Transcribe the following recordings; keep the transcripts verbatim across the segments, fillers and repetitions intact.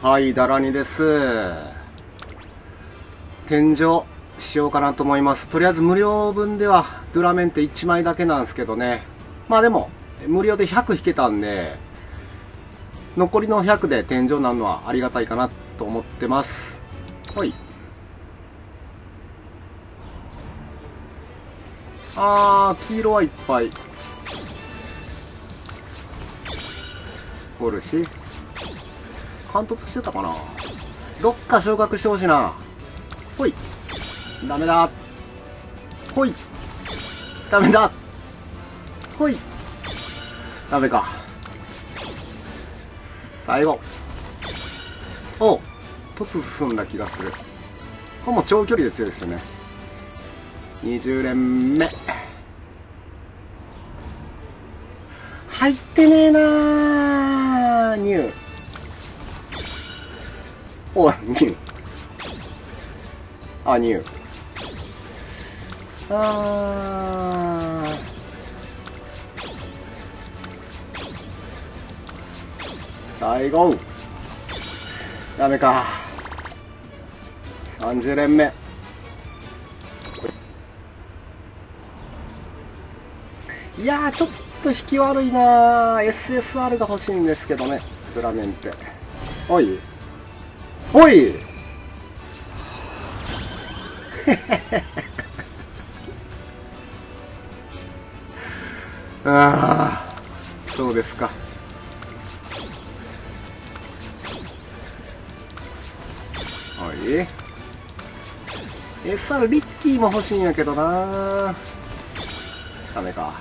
はい、ダラニです。天井しようかなと思います。とりあえず無料分ではドゥラメンテいちまいだけなんですけどね。まあでも、無料でひゃく引けたんで、残りのひゃくで天井になるのはありがたいかなと思ってます。はい。あー、黄色はいっぱいおるし、貫突してたかな。どっか昇格してほしいな。ほい。ダメだ。ほい。ダメだ。ほい。ダメか。最後。おう。突進んだ気がする。これも長距離で強いですよね。にじゅう連目。入ってねえなー。ニュー。おい、ニュー。あ、ニュー。あー。最後。ダメか。さんじゅう連目。いやー、ちょっと引き悪いなー。エスエスアール が欲しいんですけどね。ドゥラメンテ。おい。おいああ、そうですか。おい。エスアール リッキーも欲しいんやけどな。ダメか。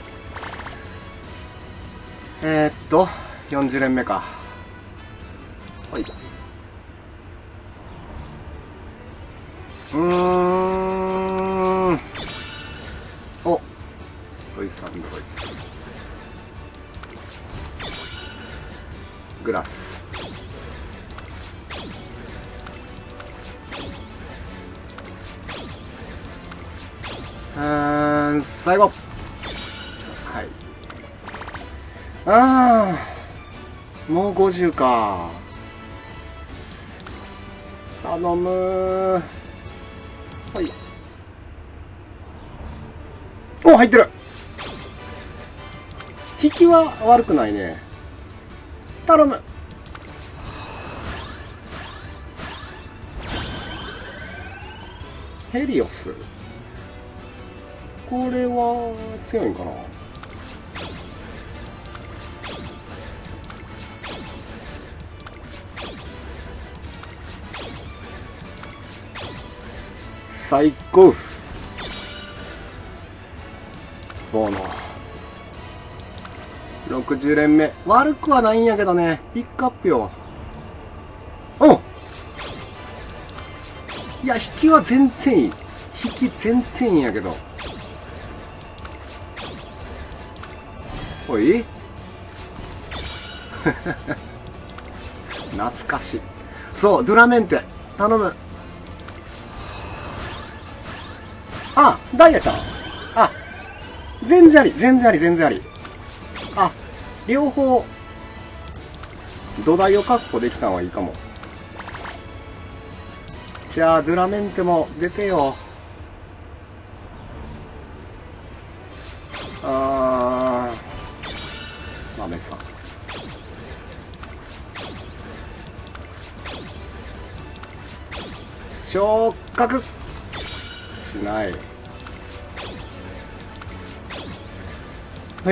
えー、っと、よんじゅう連目か。はい。うーん。お。ロイスアンドロイス。グラス。うーん、最後。はい。ああ。もうごじゅうか。頼むー。はい。お、入ってる。引きは悪くないね。頼む。ヘリオス。これは強いんかな。最高。ボーノろくじゅう連目。悪くはないんやけどね。ピックアップよ。おっ、いや、引きは全然いい。引き全然いいんやけど。おい懐かしい。そう、ドゥラメンテ頼む。あ、ダイヤちゃん。あ、全然あり、全然あり、全然あり。あ、両方土台を確保できたのはいいかも。じゃあドゥラメンテも出てよ。あー、豆さん。昇格しない。はい。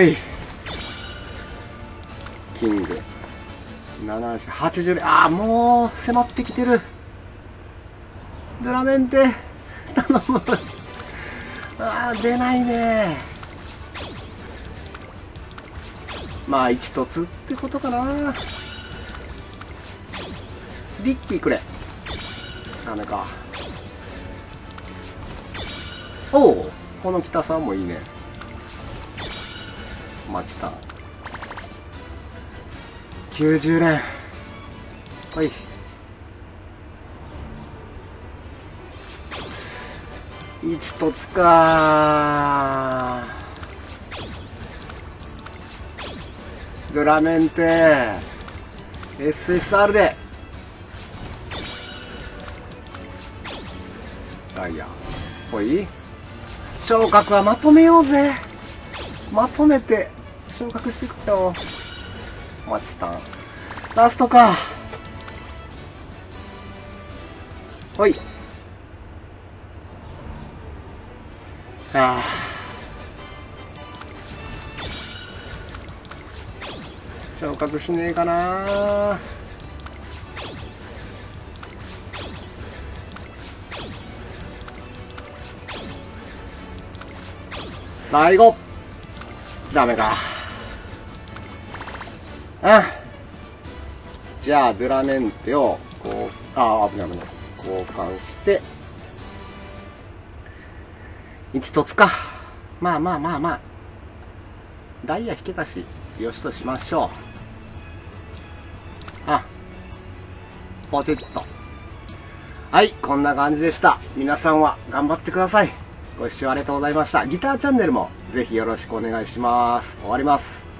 キングななじゅう、はちじゅう。ああ、もう迫ってきてる。ドゥラメンテ頼む。ああ、出ないね。まあ一突ってことかな。リッキーくれ。ダメか。おお、この北さんもいいね。待ちた。きゅうじゅう連。はい。一突かー。ドゥラメンテ エスエスアール でダイヤ。ほい。昇格はまとめようぜ。まとめて、昇格していくよ。マチタン。ラストか。ほい。はあ。昇格しねえかな。最後。ダメか。あ。じゃあ、ドゥラメンテを、こう、ああ、危ない危ない。交換して、一凸か。まあまあまあまあ。ダイヤ引けたし、よしとしましょう。あ。ポチッと。はい、こんな感じでした。皆さんは頑張ってください。ご視聴ありがとうございました。ギターチャンネルもぜひよろしくお願いします。終わります。